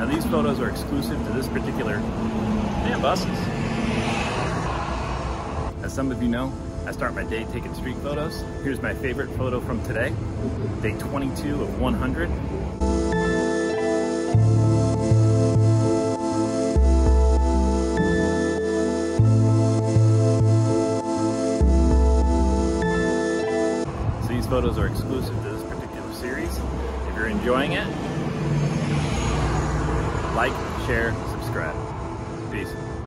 Now these photos are exclusive to this particular buses. As some of you know, I start my day taking street photos. Here's my favorite photo from today, day 22 of 100. So these photos are exclusive to this particular series. If you're enjoying it, like, share, subscribe. Peace.